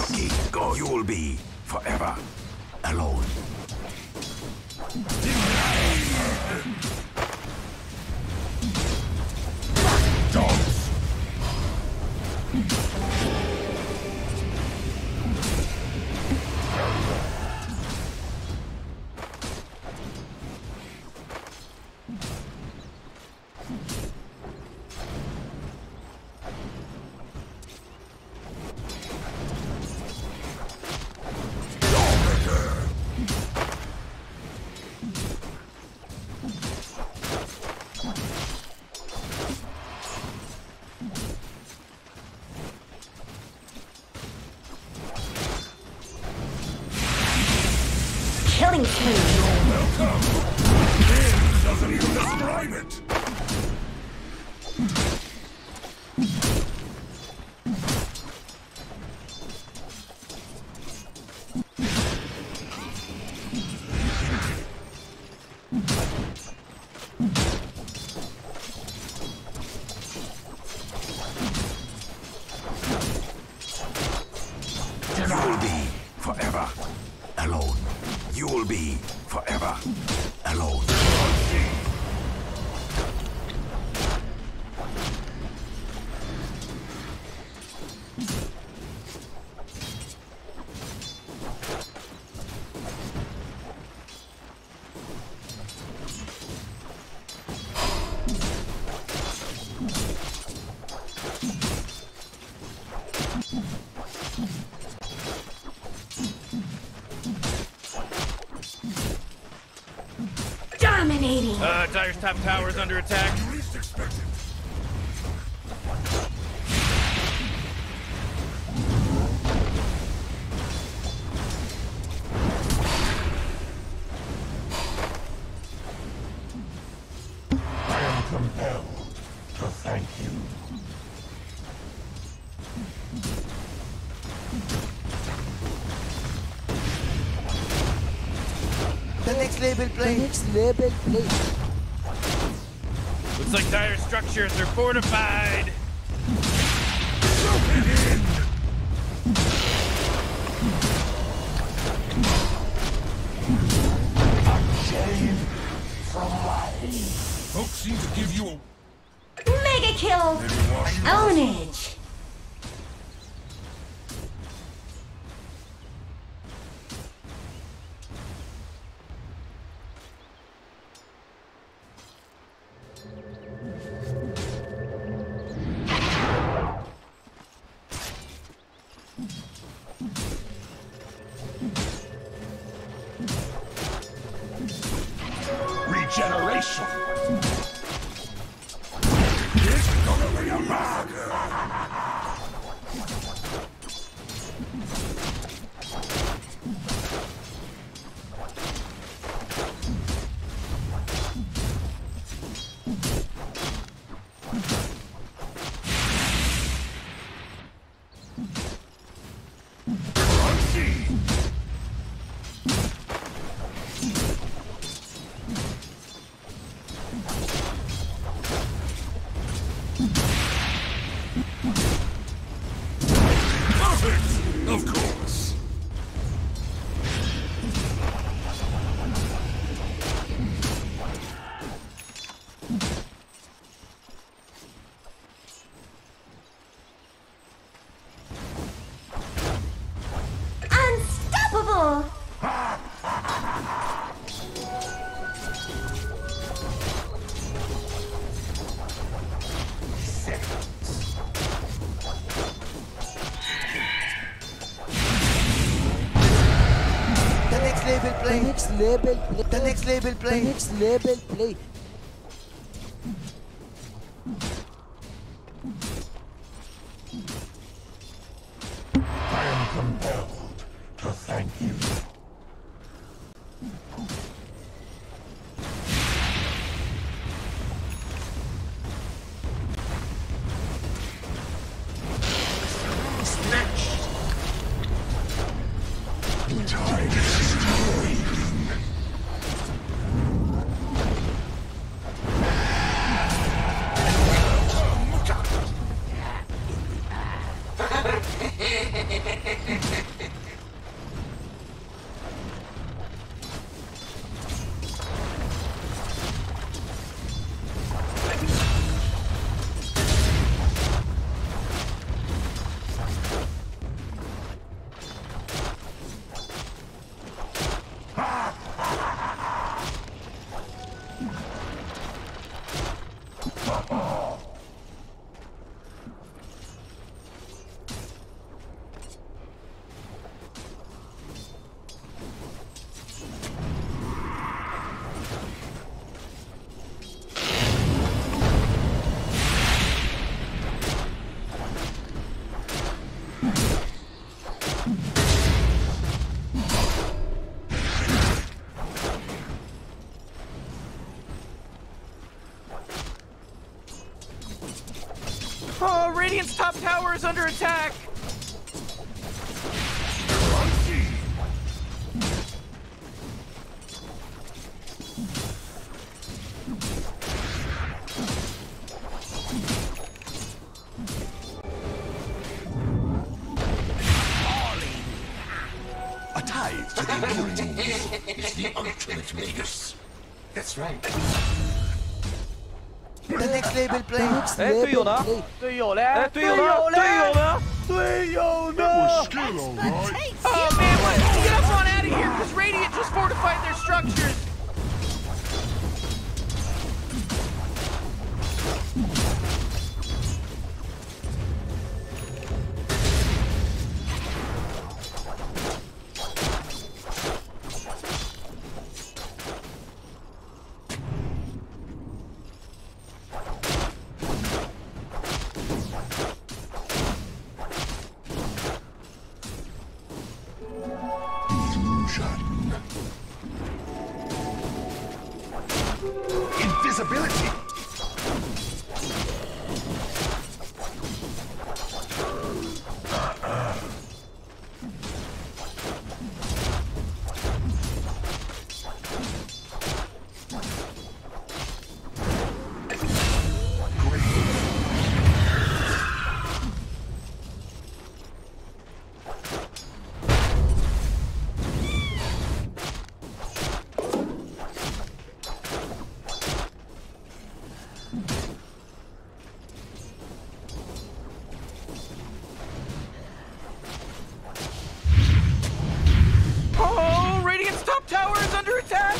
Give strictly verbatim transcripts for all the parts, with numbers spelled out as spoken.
lucky. Go. You'll be forever alone. Dogs. Killing spree. Welcome. It doesn't even describe it. You'll be forever alone. You'll be forever alone. Dominating. Uh, Dire's top tower is under attack. Least expected. I am compelled to thank you. The next label play. The next label play. Looks like Dire's structures are fortified. Shame from life. Folks seem to give you a Mega kill. Ownage. regeneration. It's gonna be a massacre. Of course. Unstoppable! Label play. The next label play. The next label play. The next label play. I am compelled to thank you. Snatch. Time is destroyed. Oh, Radiant's top tower is under attack. A tithe to the enduring is the ultimate Magus. That's right. The next label play. The next 哎，队友呢？ 队友嘞？ 哎，队友呢？队友呢？ 队友呢？ Skill, all right. Oh man, what? Get up on out of here, because Radiant just fortified their structures. Invisibility! Oh, Radiant's top tower is under attack.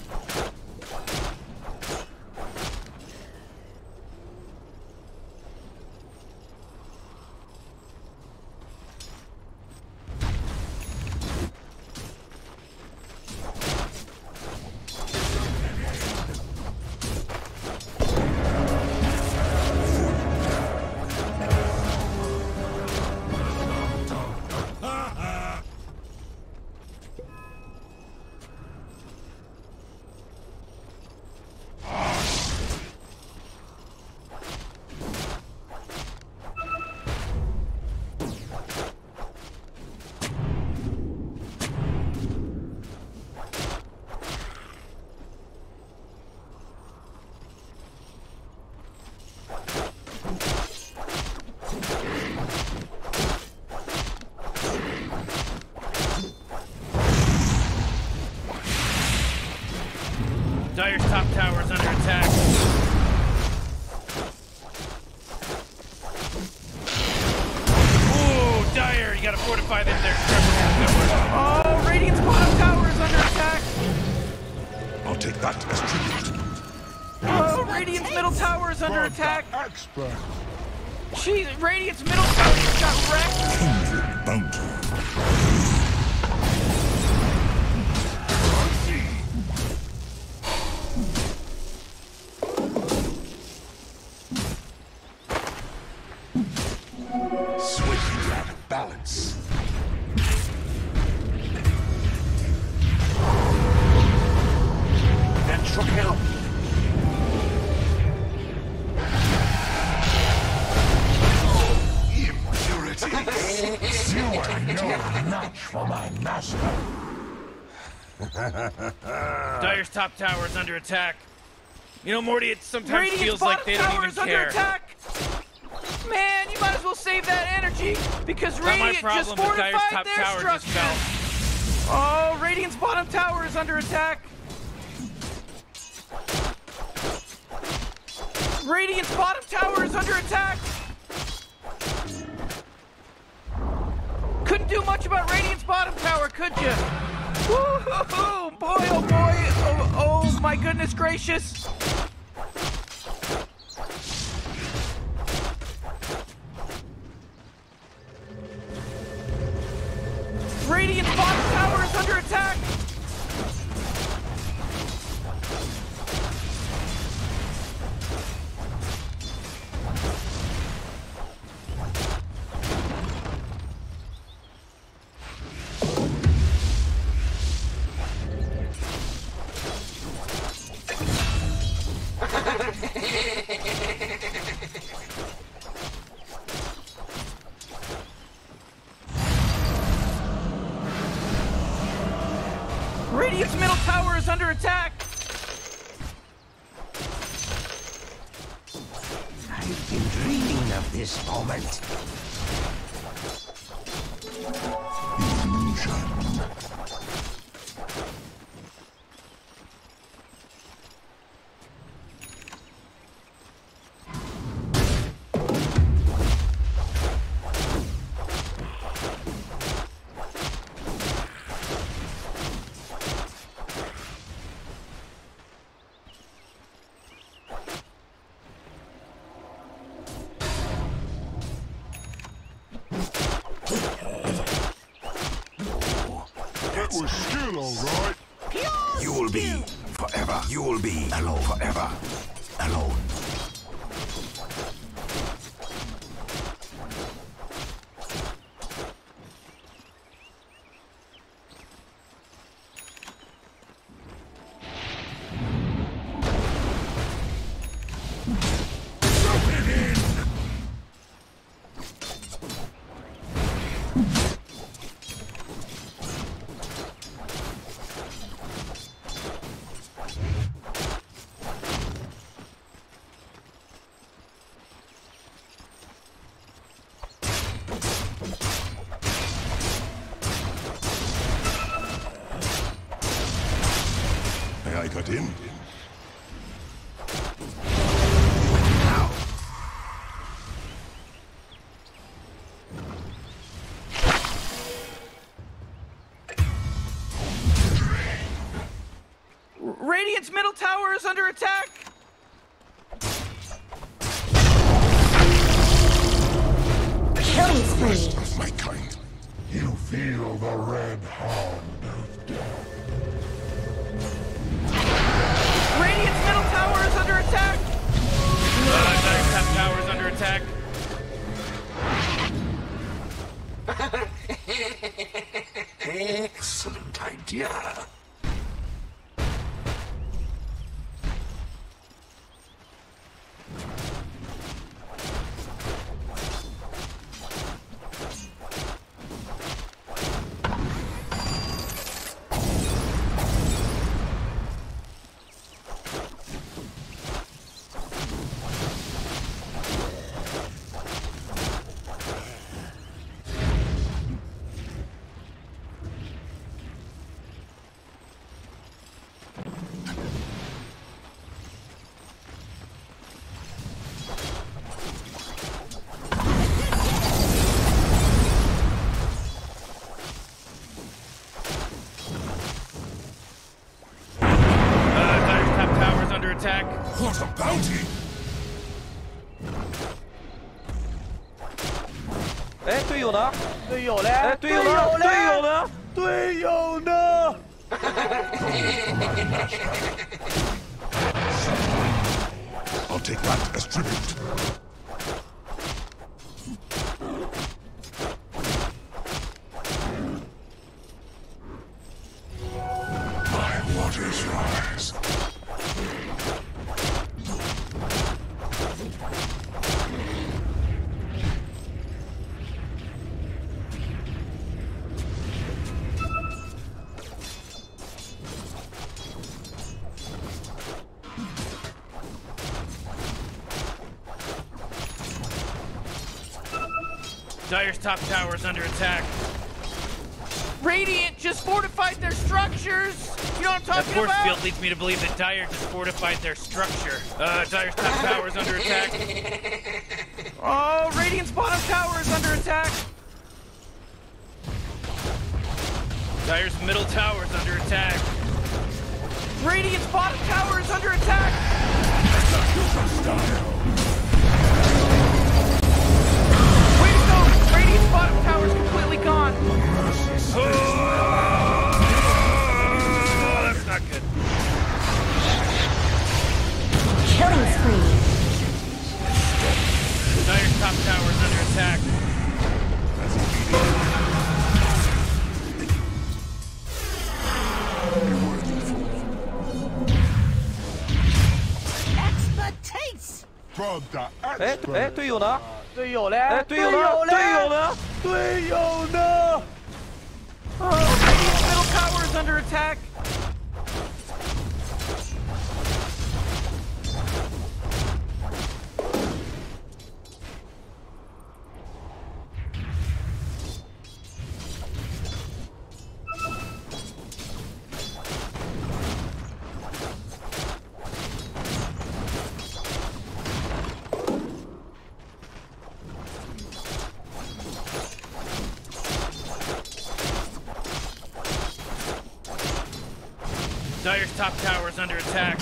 Dire's top tower is under attack. Ooh, Dire, you gotta fortify them there. Oh, Radiant's bottom tower is under attack. I'll take that as tribute. Oh, Radiant's middle tower is under attack. Expert. Jeez, Radiant's middle tower just got wrecked. Bounty. Swiftly out of balance. That should help. Impurities. You are no match for my master. Dire's top tower is under attack. You know, Morty, it sometimes Radiant's feels like they don't bottom tower even is under care. attack. Man, you might as well save that energy because Not my Radiant just problem, but Dire's fortified top their tower just structures. fell. Oh, Radiant's bottom tower is under attack. Radiant's bottom tower is under attack. Couldn't do much about Radiant's bottom tower, could you? Woo-hoo-hoo! Boy, oh boy! Oh, oh my goodness gracious! Radiant's bottom tower is under attack! tower is under attack! I've been dreaming of this moment. Illusion. That was skill, all right. You will be forever. You will be alone forever. Alone. May I cut in? Radiant's middle tower is under attack! Killing spree. Of my kind. You feel the red hand of death. Radiant's middle tower is under attack! Uh, Dire's top tower is under attack. Excellent idea. Attack. What a bounty! Eh, 队友呢？ 队友嘞？ 哎，队友呢？队友呢？队友呢？ I'll take that as tribute. My waters rise. Dire's top tower is under attack. Radiant just fortified their structures! You know what I'm talking That force about? field leads me to believe that Dire just fortified their structure. Uh, Dire's top tower is under attack. Oh, Radiant's bottom tower is under attack. Dire's middle tower is under attack. Radiant's bottom tower is under attack. Way to go! Radiant's bottom tower is completely gone. Oh, that's not good. Killing spree. Dire's top tower is under attack. From the 哎 expert. 哎，队友呢？ 队友嘞？ 哎，队友呢？队友呢？队友呢？ Oh, Radiant's middle tower is under attack. Dire's top tower is under attack.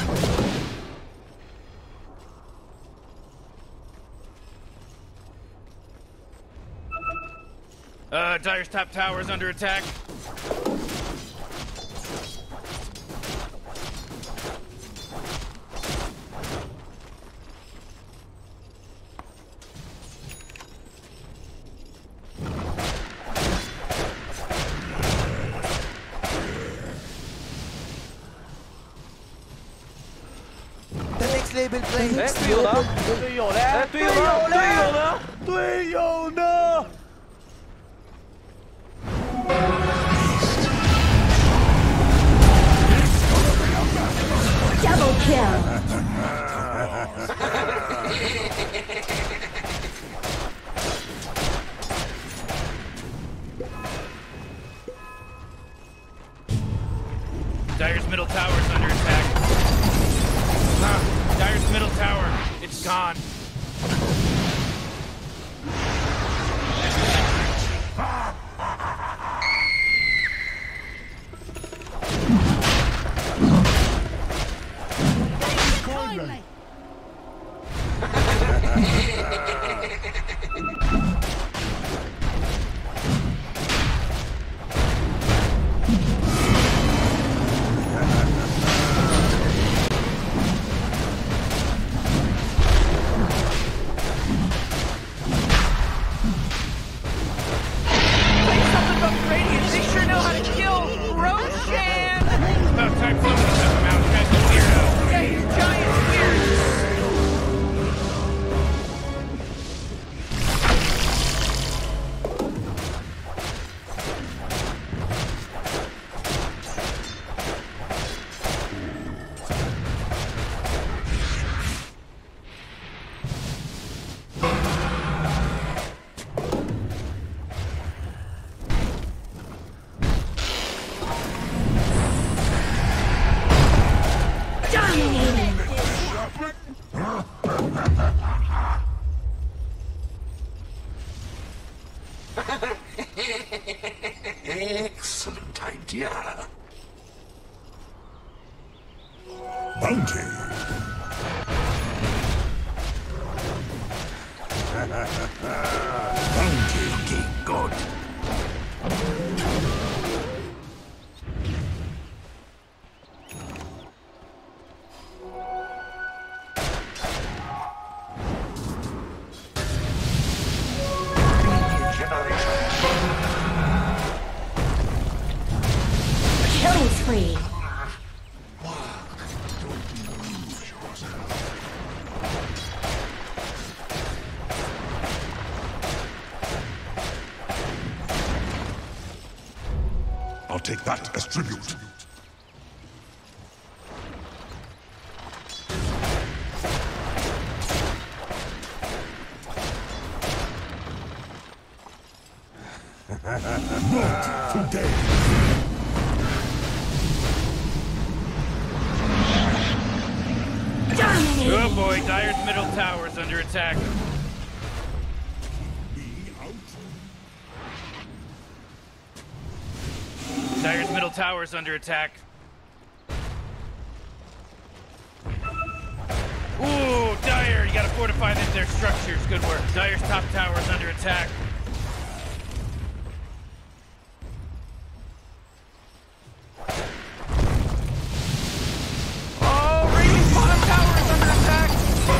Uh, Dire's top tower is under attack. Label play. 哎，队友呢？队友嘞？哎，队友呢？队友呢？队友呢？ Double kill. Dire's middle tower is under attack. Ah, Dire's middle tower, it's gone. Excellent idea. Bounty. Bounty looking good. Killing spree. I'll take that as tribute. Not today. Oh boy, Dire's middle tower is under attack. Dire's middle tower is under attack. Ooh, Dire, you gotta fortify them, their structures. Good work. Dire's top tower is under attack. Oh, Radiant's bottom tower is under attack.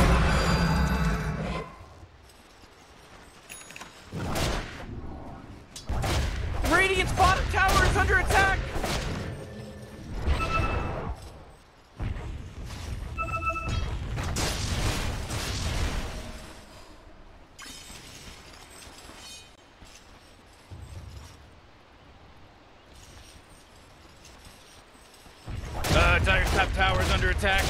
Radiant's bottom tower is under attack! Uh, Dire's top tower is under attack.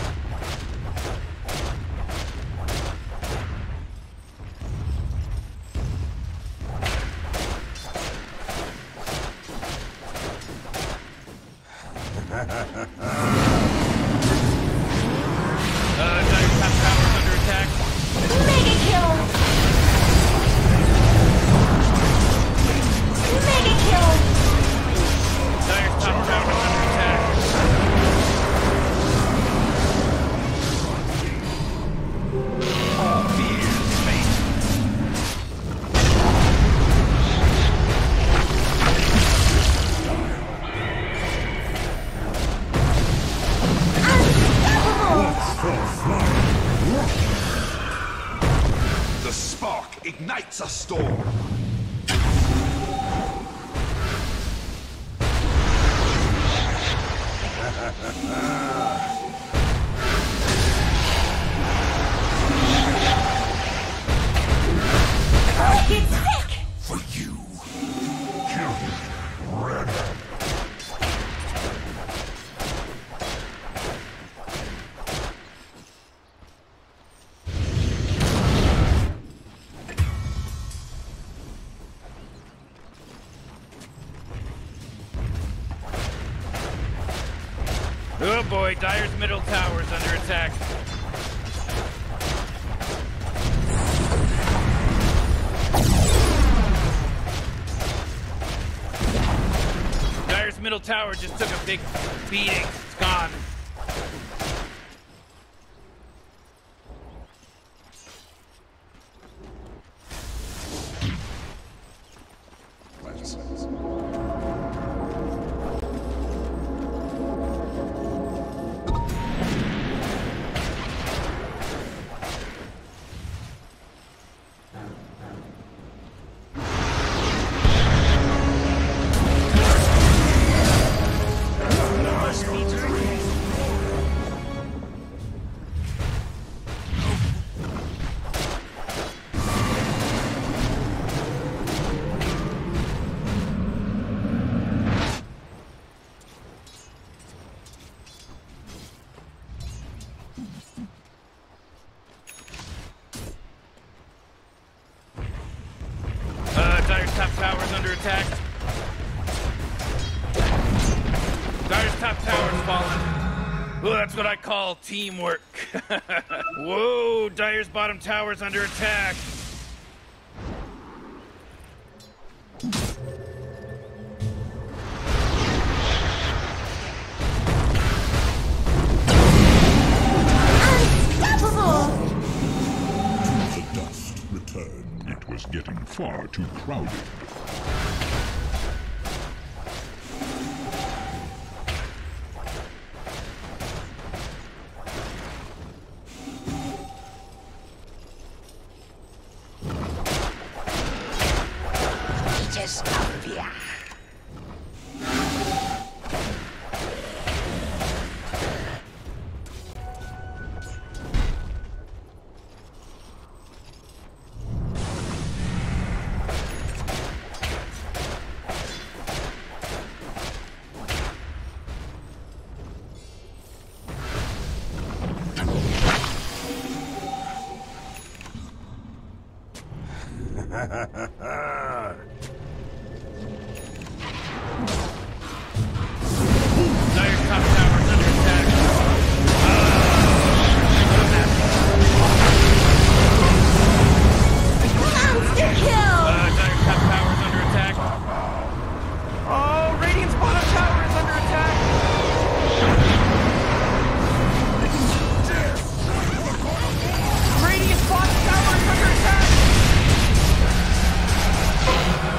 Uh, Dire's top tower is under attack. Mega kill. Mega kill. Dire's top tower is under attack. spark ignites a storm. Get sick! For you. Kill red. Oh boy, Dire's middle tower is under attack. Dire's middle tower just took a big beating. It's gone. Dire's top tower is under attack. Dire's top tower is fallen. Oh, that's what I call teamwork. Whoa, Dire's bottom tower is under attack. Unstoppable! The dust returned. It was getting far too crowded. Just up here. Dire's top tower is under attack. Monster kill! Uh, Dire's top tower is under attack. Oh, Radiant's bottom tower is under attack. Radiant's bottom tower is under attack.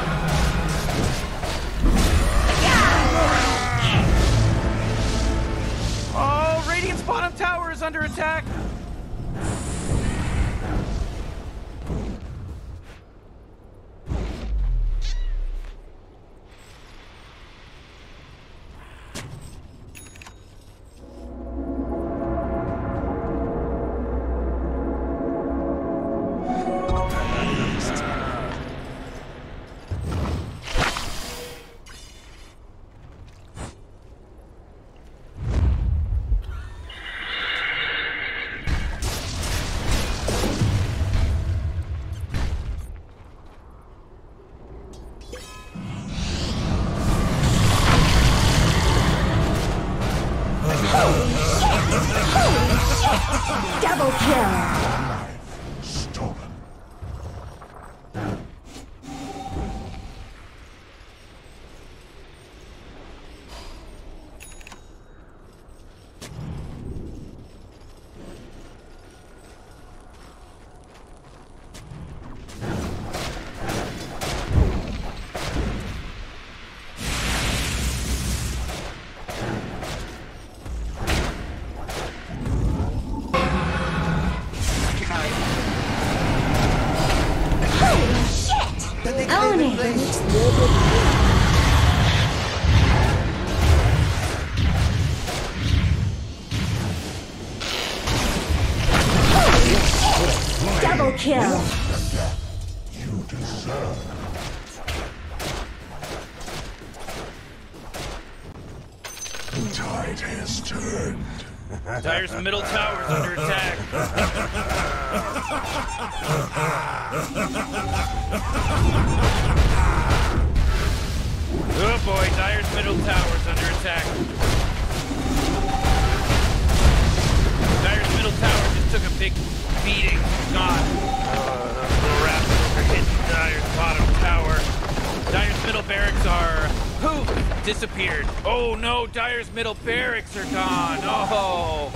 Enemy. The next level play. Double kill. You deserve. The tide has turned. Dire's middle tower is under attack. Oh boy, Dire's middle tower is under attack. Dire's middle tower just took a big beating. Gone. Uh, little raptor hit Dire's bottom tower. Dire's middle barracks are poof, disappeared. Oh no, Dire's middle barracks are gone. Oh.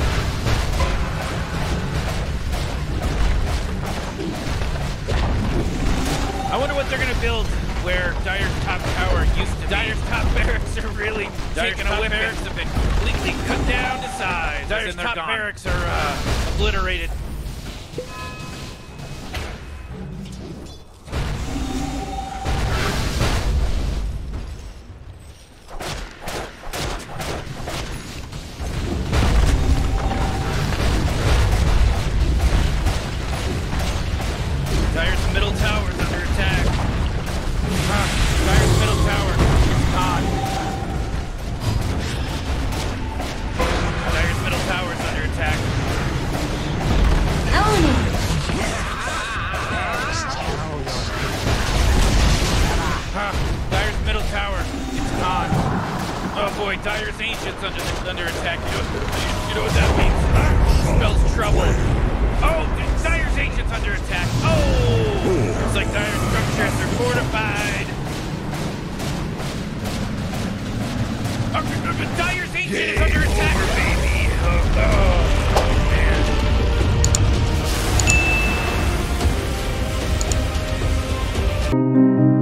I wonder what they're gonna build where Dire's top tower used to be. Dire's top barracks are really Dire's taking a top whipping. barracks have been completely cut down to size. Dire's and they're top gone. barracks are uh, obliterated. Dire's middle tower is under attack. Huh. Dire's middle tower is gone. Dire's middle tower is under attack. Enemy. Huh. Dire's middle tower is gone. Oh boy, Dire's ancients under under attack. You know, you know what that means? Spells trouble. Oh, Dire's ancients under attack. Oh, it's like Dire's structures are fortified. Oh, Dire's ancient is under attack. Over, baby. Oh, oh, man.